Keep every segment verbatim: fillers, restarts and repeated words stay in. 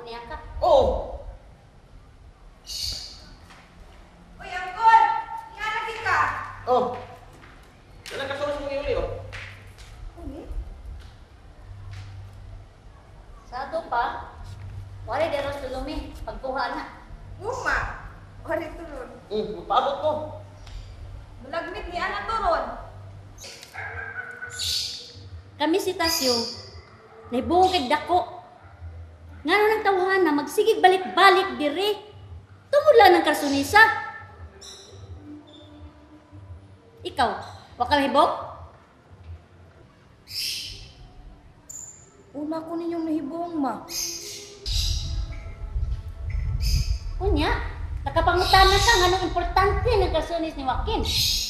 niya ka. Oh! Uy, Angkol! Iyanagi ka! Oh! Yan ang kasunod mong iuli, oh. Uli? Sa ato pa, wala din ros tulumi, pagkuha na. Uma! Wali turon. Hmm, magpaabot ko. Bulagmit ni anak turon. Kami si Tasyo, naibungog kay dako. Nga nang tawhan na magsigig balik-balik diri. Tumula ng karsunisa. Ikaw, wakal hibok? Una ko ninyong nahibong, ma. Kunya, nakapangutana ka nga nung importante ng karsunis ni Joaquin.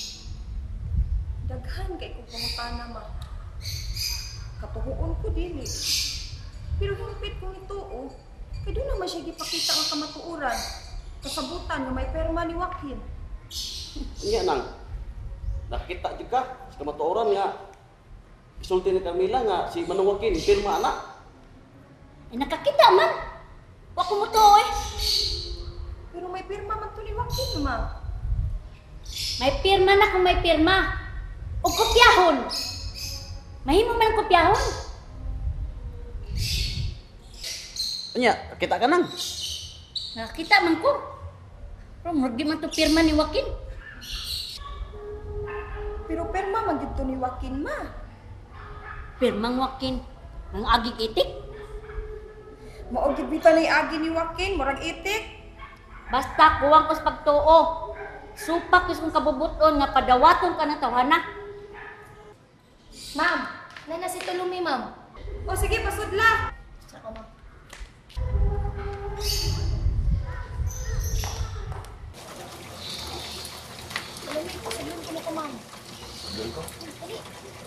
Daghan kay kong pangutana, ma. Katuhuon ko dili. Pero hingpit kong ito, oh. Kaya doon naman siya gipakita ang kamatuuran. Kasabutan nga may perma ni Joaquin. Iya nang. Nakita juga sa kamatuoran nga isulti ni Carmela nga si Manong Joaquin pirma anak. Eh, nakakita man. Wako mo to eh. Pero may perma man to ni Joaquin, ma. May pirma na kung may pirma. O kopyahon. Mahimo man ang kopyahon. Anya, kita ka nang. Nakakita man ko. Pero murag di man to pirma ni Joaquin. Pero perma man dito ni Joaquin, ma. Pirmang Joaquin. Ang agig itik. Maugid bita ni agi ni Joaquin, murag itik. Basta kuwang ko sa pagtuo. Supak is kong kabubuton nga padawaton ka na tawhana. Ma'am, nana si Tulumi, ma'am. O sige, pasudla. Saka, ma'am. Tulumi, pasabihin ko na ko, ma'am. Sabihin ko. Dali.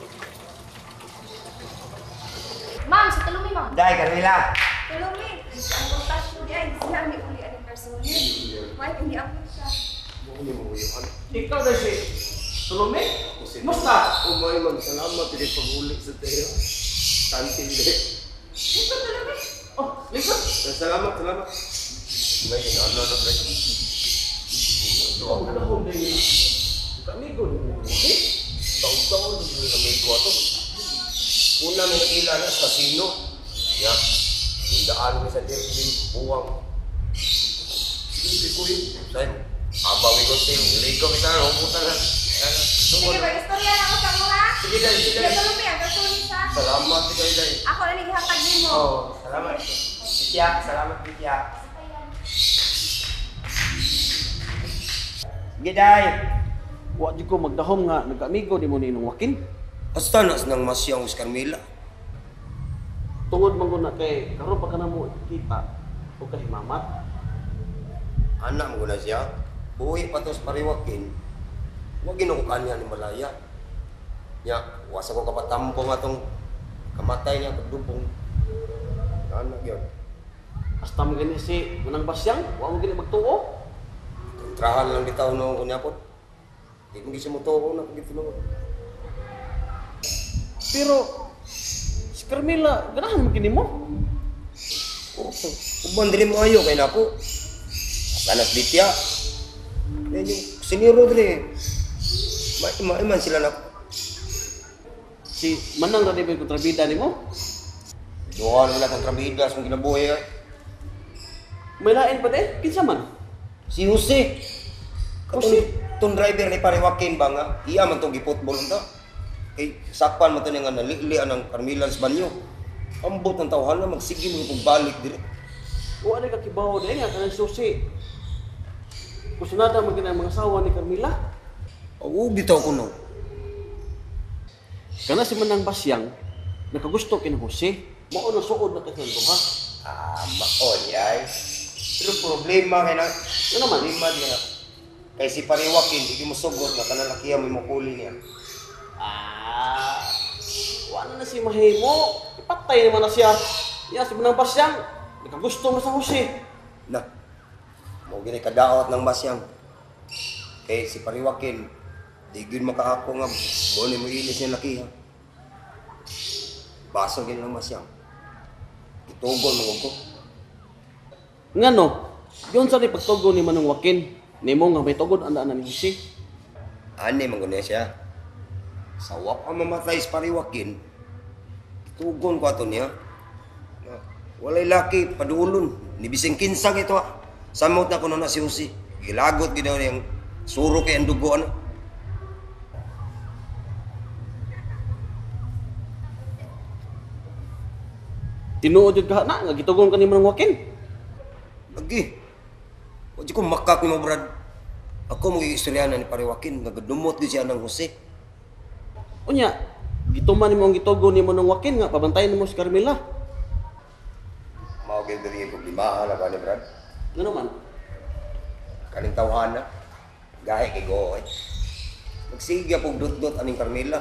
Ma'am, si Tulumi, ma'am. Day, Carmela. Tulumi, ang kontasyon niya, hindi sila ni uli ang personil. May hindi ako siya. Ikaw na si Tulumi? Musta? Umay man, salamat din paghuli sa tayo. Tanting din. Ito, Tulumi. Oh, likod. Salamat, salamat. May ano na ba? Oh, ano ko na yun? Amigo ni Joaquin. Taon-taon yung amigo ato. Una may nakila na sa casino. Ya, yung daan ko sa Derby, buwang. Hindi ko yun. Saan? Abawi ko sa'yo. Ligaw kita na, humutan na. Sige, mag-istorya na ako sa mo, ha? Sige, Day, sige, Sige, Day. Tulumi, ang personil sa. Salamat, sige, Day. Ako na naghihatag din mo. Oh, salamat. Bitya, salamat, Bitya. Sige, Day. Wa di ko magdahom nga nag-amigo di mo ni Manong Joaquin. Hasta nas nang masyang us Carmela. Tungod man ko na kay karon pa ka na mo kita o kahimamat. Anak mo na siya. Buhi pa to sa pariwakin. Huwag ginoo kanya ni Malaya. Nya, wasa ko kapatampo nga tong kamatay niya pagdubong. Anak yun. Hasta mo gani si Manang Basyang, wa mo gani magtuo. Kontrahan lang bitaw no kunya po. Di ko gisi mo tuo na pagito no. Pero si Carmela, ganahan mo kini mo. Oh, uban dili mo ayo kay nako. Anak bitya. Yan yung siniro dili. Ma man sila nako. Si Manang ra di ba kontrabida nimo? Doon wala kang trabidas mong kinabuhi. eh. May lain pa de, kinsa man? Si Jose. Jose? Jose? Itong driver ni Pare Joaquin ba nga, iya man itong gipotbol ta. Kay sakpan mo ito nga nalilian ng Carmela sa banyo. Ambot ng tawhan na magsige mo itong balik dire. O ano ka kibaw de nga kanang susi. Kusunada man kinang mga asawa ni Carmela. Oo, bitaw ko no. Kana si Manang Basyang, nakagusto kini Jose. Mao na suod na kasi ha. Ah, maon yay. Pero problema kay na, Ano naman? problema din na. Kay si Pare Joaquin, hindi mo sugod na kanalakihan mo mukuli niya. Ah, wala na si Mahimo. Ipatay naman na siya. Ya, si Manang Basyang, nakagusto mo sa Jose. Na, mo gini kadaot ng masyang. Kay si Pare Joaquin, di gyud makaako nga mo ni mo ilis niya lakihan. Baso gini ng masyang. Itugol mo ko. Ngano? Yun sa ni pagtugon ni Manong Joaquin. Nimo nga may tugod anda na ni Jose. Ani man gud siya. Sa wa pa mamatay sa pariwakin. Tugon ko ato niya. Na, walay laki padulon ni bising kinsang ito. Samot na kuno na si Jose. Gilagot gid daw niyang suro kay ang dugo ano. Tinuod jud ka na nga gitugon ka ni Manong Joaquin. Lagi. O di ko makak ni mo, Brad. Ako mo istoryanan ni Pariwakin, nagadumot din siya ng Jose. Unya, gituman nimo ang gitugon ni Manong Joaquin nga pabantayan nimo si Carmela. Mao gyud diri problema na ba ni Brad? Ngano man? Kaning tawhana. Gahe kay go. Eh. Magsigya pog dot-dot aning Carmela.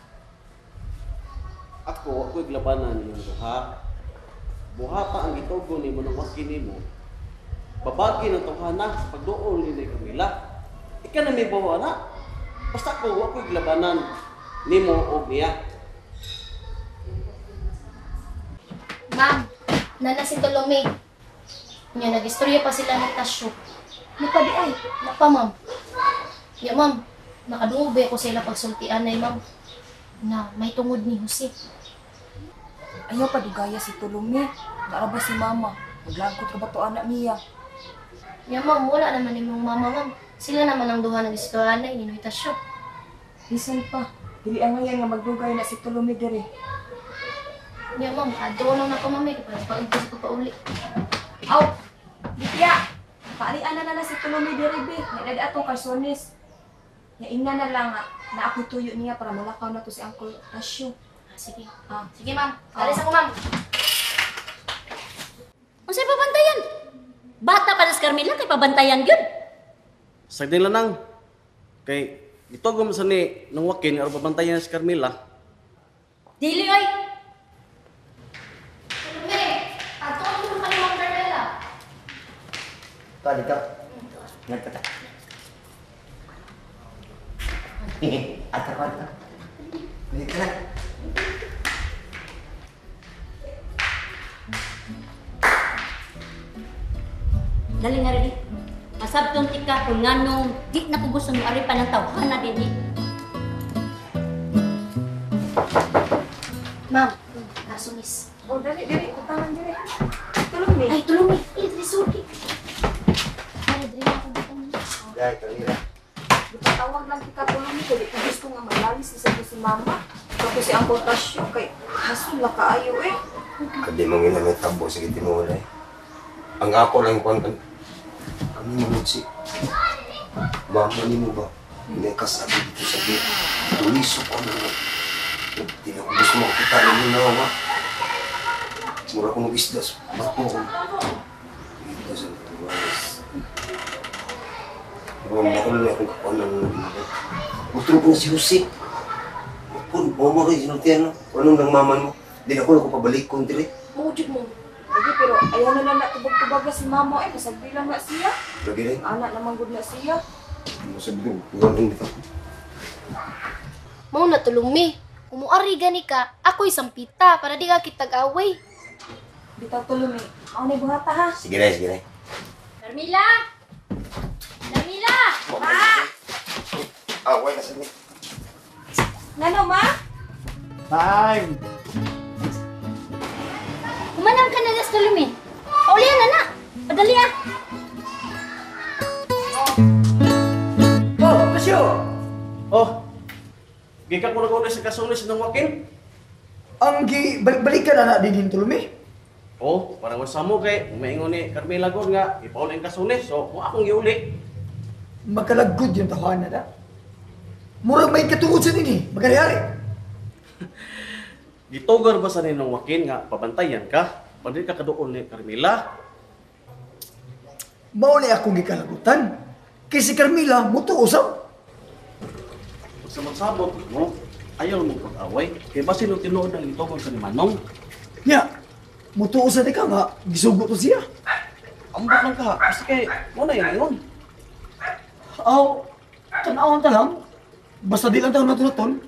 Ako, ako'y glabanan niyong duha. Buhata ang gitugon ni Manong Joaquin nimo. Babagi ng tawhana sa pagduol ni Carmela. Ika na may bawa na. Basta ko, ako'y glabanan nimo o niya. Ma'am, nana si Tolome. Nya nag-istorya pa sila ng tasyo. Napa di ay. Napa, ma'am? Ya, ma'am. Nakadungog ba ako sila pagsultian na, ma'am? Na may tungod ni Jose. Ayaw pa dugaya si Tulumi. Naaraba si mama. Maglagot ka ba to anak niya? Ya, ma'am, wala naman yung mama, ma'am. Sila naman ang duha nag-istorya na inuitasyo. Bisan pa. Dili ang ngayon nga magdugay na si Tulumi diri. Ya, ma'am, adto lang na ko, ma'am. Pag-impos ko pa uli. Aw! Ditya! Paalian na na si Tulumi diri, be. Nagdadi atong karsones. Ya ina na lang nga na ako tuyo niya para malakaw na to si Uncle Tasyo. Ah, sige. Ah. Sige, ma'am. Alis ako, ma'am. Unsay pabantayan? Bata pa na si Carmela kay pabantayan gyud. Sagdi lang nang. Kay gitugon sa ni Manong Joaquin aron pabantayan si Carmela. Dili ay. Tolome, adto ang tulong ka ni Ma'am Carmela. Tadi ka. Nagkata. Ata ka ata. Hindi ka na. Dali nga rin. Masabtong tika kung nganong di na ko gusto ng ari pa ng tawhana din eh. Ma'am, nasunis. Oh, dali, dali. Utangan diri. Tulumi. Ay, tulungi. Ilit, risorgi. Ay, dali na ako dito. Dai Carmela. Ipatawag lang kita Tulumi. Kaya di ko gusto nga malalis isa ko si mama. Tapos si Uncle Tasyo. Kay hasul na kaayo eh. Kadi mo ginamit tabo sige tinuod eh. Ang ako lang kuan kan. Kami mo si. Mama ni mo ba? Hindi ka sabi dito sa bit. Tuliso ko na. Hindi na ko gusto makita rin na nga. Mura ko ng isdas. Bato ko. Isdas ang tuwas. Pero makalo na akong kapanan ng binigay. Butro ko na si Jose. Pun, mo rin sinuntian no? Anong nang maman mo? Hindi ako na ko pabalik ko diri. Mawujud mo. Lagi pero ayaw na lang na tubag-tubaga si mama eh. Pasagbi lang na siya. Lagi rin. Anak naman good na siya. Masabi ko, kuwan ang dito. Mau na tulumi. Umuari gani ka, ako'y sampita para di ka kitag-away. Bitaw Tulumi. Ako na buhata ha. Sige na, sige na. Carmela! Carmela! Ah, wait na sabi. Ngano ma? Time! Umanang ka na nas Tulumi. Paulian na na. Padali ah. Oh, Pasyo! Oh. Gika ko na ko sa kasulis ng Joaquin. Ang gi balik-balikan na na din din Tulumi. Oh, parang masamo kay maingon ni Carmela god nga ipaul ang kasulis. So, mo akong giuli. Magkalagod yung tahanan na. Murag may katungod sa nini, magkari-hari. Gitugar ba sa ninong Joaquin nga pabantayan ka? Pwede ka kaduol ni Carmela. Mao na akong gikalagutan. Kay si Carmela, muto usap. Kung sa magsabot mo, ayaw mo pag-away. Kaya ba sino tinuod ang itugon sa ni Manong? Nya, muto usap ka nga, gisugo to siya. Ambot lang ka. Kasi kay, mo na yun yun. Aw, tanawang ta lang. Basta di lang tayo natulaton.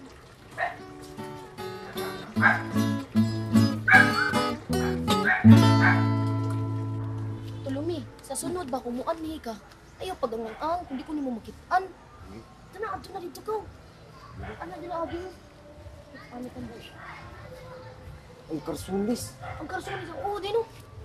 Tulumi, Sunod ba kumuan ni ka? Ayaw pagangan kundi ko nimo makitaan. Tana adto na dito ko. Ano din abi? Ano kan ba? Ang karsunis. Ang karsunis oh dino.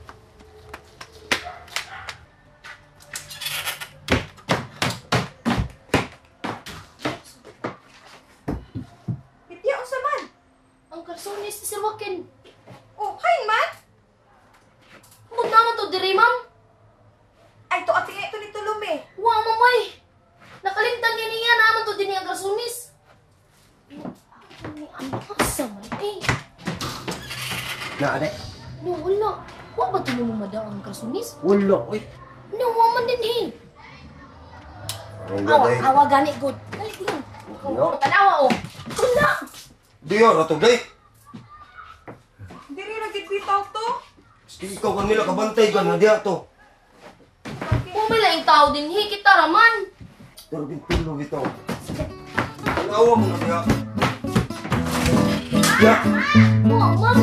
Bitya, unsa man? Ang karsunis ni Sir Joaquin. Oh, hay man. Huwag naman to diri, ma'am. Ay, to ati nga ito ni Tulumi. Wa mamay. Nakalimtan niya niya naman to din ang karsunis. Ano ang asa man eh. Na, ade? No, wala. Wa ba tino mo mada ang karsunis? Wala, uy. No, wa man din eh. Ang Awa, gaday. awa gani good. Dali din. No. Tanawa oh. Wala. Diyo, rato day. Diri ra gid bitaw to. Sige, ikaw kang nila kabantay ka na diya to. Pumila yung tao din hi kita raman. Pero bintulog ito. Tanawa mo na diya. Diya. Wa, ma'am.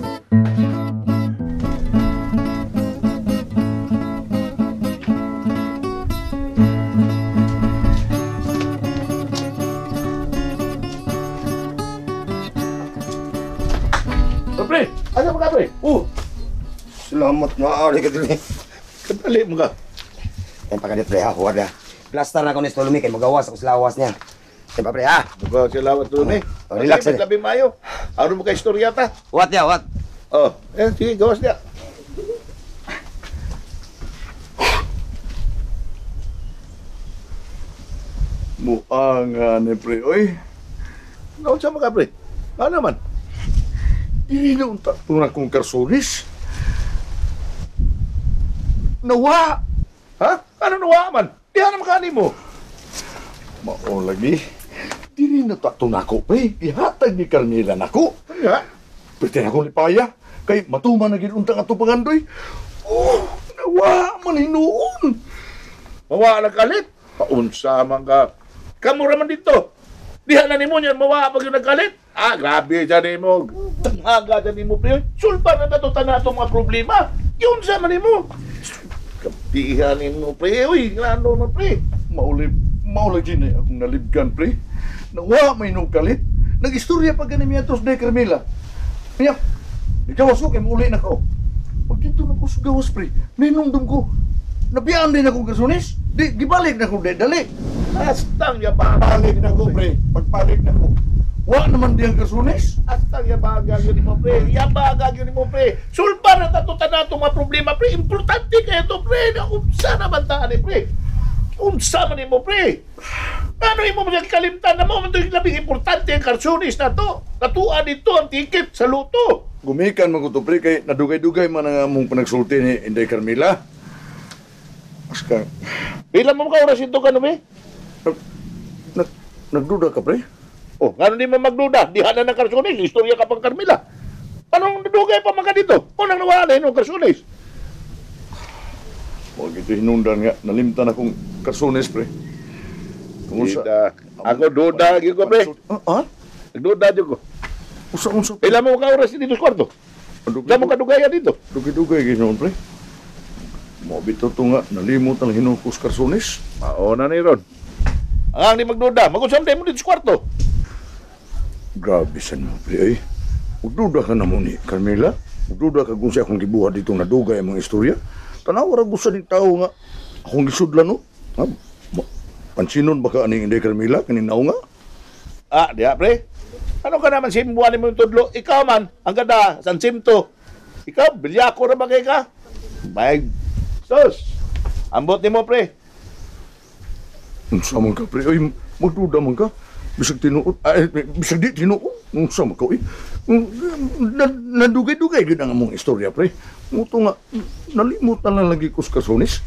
Pre, ano mga pre? Oh! Salamat nga, ari ka din. Kadali mo ka. Yan pa ka pre ha, huwag na. Plaster na ko ni Stolumi kay magawas ako sa lawas niya. Yan pa pre ha. Diba, salamat doon eh. Oh, relax, Sige, eh. labing mayo. Ano mo ka istorya ta? What ya, what? Oh, eh, sige, gawas niya. Muang ni pre, oy. Naon sa mga pre? Ano naman? Inuunta po na kong karsunis. Nawa! Ha? Ano nawa man? Di na makani mo. Mao lagi. Dili na to nako, pre. Ihatag ni Carmela nako. Ya. Pwede na akong lipaya. Kay matuman na ginuntang ato pangandoy. Oh, nawa man hinuon. Mawa na kalit. Paunsa man ka. Kamu raman dito. Diha na nimo niyan mawa pag yung nagkalit. Ah, grabe dyan mo. Tanaga dyan mo, pre. Sulpa na natutan na itong mga problema. Yun sa man mo. Kapihanin mo, pre. Uy, ano mo, pre. Maulib, maulib din eh. Akong nalibgan, pre. Nawa may nung kalit. Nag-istorya pa ganin niya tos de Carmela. Kaya, ikawas ko, kaya mauli na ko. Pag dito na ko sa gawas, pre. Ninundum ko. Nabiyaan din akong karsunis. Di, gibalik na ko, de, dali. Astang ya pabalik na ko, pre. Pagpalik na ko. Wa naman di ang karsunis. Astang ya bagag yun mo, pre. Ya bagag yun mo, pre. Sulpa na tatutan na itong mga problema, pre. Importante kayo ito, pre. Na umsa naman taan eh, pre. Umsa man mo, pre. Ano yung mo kalimtan na mo? Ito yung labing importante ang karsunis na to. Natuan dito ang ticket sa luto. Gumikan mo ko to, pre. Kay nadugay-dugay man ang mong panagsulti ni Inday Carmela. Aska. Ilan mo ka oras ito ka, no, be? Nag, nagduda ka, pre? Oh, nga di mo magduda. Di hana ng karsunis. Istorya ka pang Carmela. Anong nadugay pa mga dito? O nang nawala yung karsunis? Huwag ito hinundan nga. Nalimtan akong karsunis, pre. Kumusta? Ako duda lagi ko, pre. Ah? Nagduda dyan ko. Usa-unsa, pre. Ilan mo ka oras dito sa kwarto? Ilan mo kadugaya dito? Dugay-dugay, ginoon, pre. Mabito to nga, nalimot ang hinukos karsunis. Maona ni Ron. Ang di magduda, mag-usam tayo mo dito sa kwarto. Grabe san mo, pre, ay. Magduda ka na mo ni Carmela. Magduda ka kung siya akong gibuhat dito nadugay ang mga istorya. Tanawara gusto ng tao nga. Akong gisudlan, no? Ha? Pansinon baka aning Inday Carmela, kaninaw nga? Ah, diya, pre. Ano ka naman simbuhan mo yung tudlo? Ikaw man, ang ganda, san simto. Ikaw, bilyako na bagay ka. Bayag. Sos, ambot ni mo, pre. Unsa man ka, pre? Ay, magduda man ka. Bisag tinuod. Ay, bisag di tinuod. Unsa man ka, eh. Nadugay-dugay gid ang among istorya, pre. Muto nga, nalimot na lang lagi ko sa karsunis.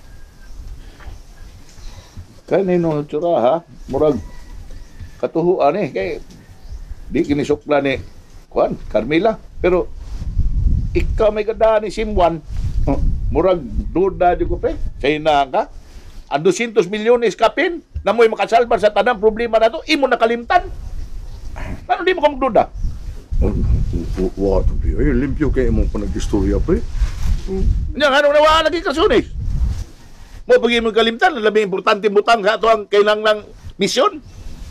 Kanino tsura, ha? Murag, katuhuan eh. Kay, di kinisukla ni, Juan, Carmela. Pero, ikaw may ganda ni Simwan. Oh, murag duda di ko, pre. Say na ka. Ang two hundred milyones kapin na mo'y makasalbar sa tanang problema na to, imo nakalimtan. Ano di mo ka magduda? What? Ay, limpyo kayo mong panag-istorya, pre. Yan, ano nawala lagi kasunis? Mo pagi mo kalimtan, ang labing importante butang sa ato ang kailangang misyon.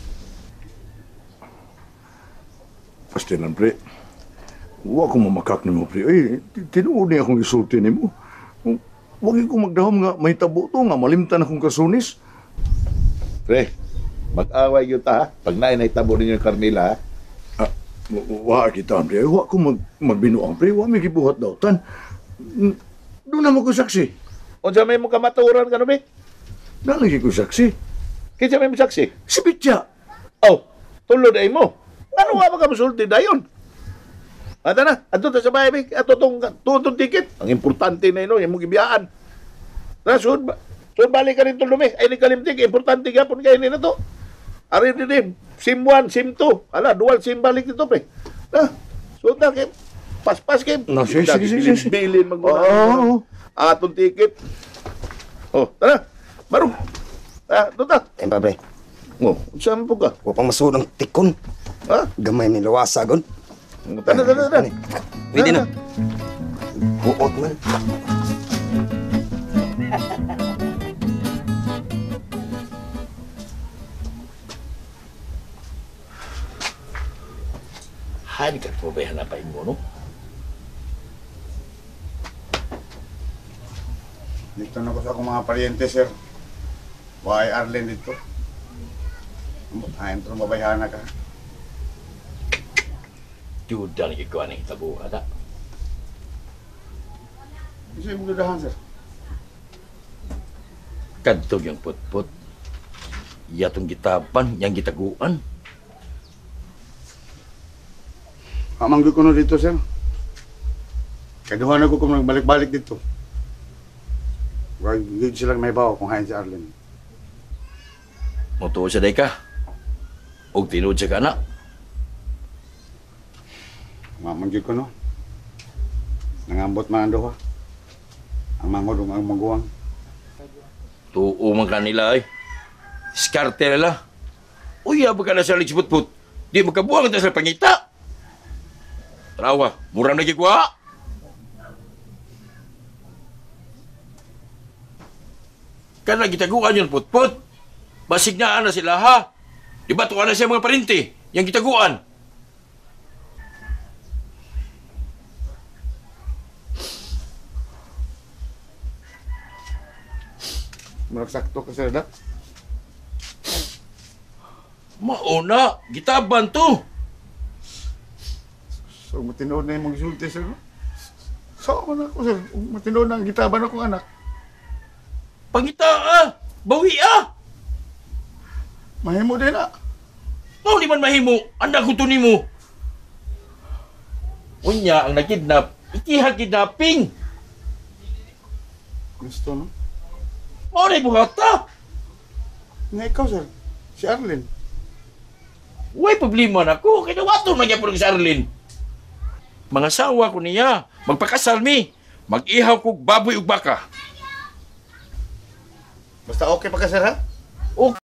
Pastinan, pre. Huwag ko mamakak ni mo, pre. Ay, tinuod niya akong isulti ni mo. Huwag ko magdahom nga may tabo to nga malimtan akong kasunis. Pre, mag-away yun ta, ha? Pag nainay tabo ninyo yung Carmela, ha? Ah, wa kita, pre. Huwag ko mag magbinuang, pre. Huwag may gibuhat daw. Tan, doon na mo ko saksi. O sa may mo kamaturan ka no, be? Nalagi ko saksi. Kinsa may mo saksi? Si Pitya. Oh, tulod ay mo. Ano nga makamusulti dayon? Ata na, ato ta sa bahay, be. Ato tong tutong ticket. Ang importante na yun, yung mong ibiyaan. Na, sud ba? Sud balik ka rin tulong, be. Ay, ni kalimtik, importante gapon kayo nila to. Ari din, din. SIM one, SIM two. Ala, dual SIM balik dito, be. Na, sud na, kay paspas kay. No, sige, sige, sige, sige. Bilin magmuna. Oo. Atong ticket. Oh, tara. Barong. Ah, doon ta. Tempa, pre. Oh, saan po ka? Huwag pang masuod ng tikon. Ha? Gamay may lawasagon. Tara, tara, tara. Pwede na. Buot man. Hari ka po ba hanapin mo, no? Dito na ko sa akong mga paryente, sir. Why Arlen dito? Ayun to mabayhana ka. Duda lagi ko anong tabo, ada. Isa yung dudahan, sir. Kadtog yung put-put. Yatong gitapan, yang gitaguan. Amanggoy ko na dito, sir. Kaduhan ako kung nagbalik-balik dito. Huwag hindi silang may bawa kung hain si Arlen. Mutuo sa day ka. O tinuod sa ka na. Mamanggoy ko, no? Nangambot man ang duha. Ang mangodong ang maguwang. Tuo man kanila ay. Skarte nila. Uy, abag ka na sa ligsiput-put. Di magkabuang ito sa pangita. Trawa, murang lagi ko ha. Kan lagi taguan yun, put-put. Basig na na sila ha. Di ba tuwa na siya mga parinti? Yang gitaguan. Magsakto ka, sir, dak. Mauna, gitaban to. So, matinood na yung magsulti, sir. So, ako na ako, sir. Matinood na ang gitaban akong anak. Pangita ah! Bawi ah! Mahimo din, ah. Oh, di man mahimo. Anak ko to ni mo. Unya, ang nakidnap, ikiha kidnapping. Gusto, no? Mo na buhata. Nga ikaw, sir. Si Arlen. Way problema na ko. Kaya wato na niya po si Arlene. Mga sawa ko niya. Magpakasal mi. Mag-ihaw ko baboy ug baka. Basta okay pa ka, sir, ha? O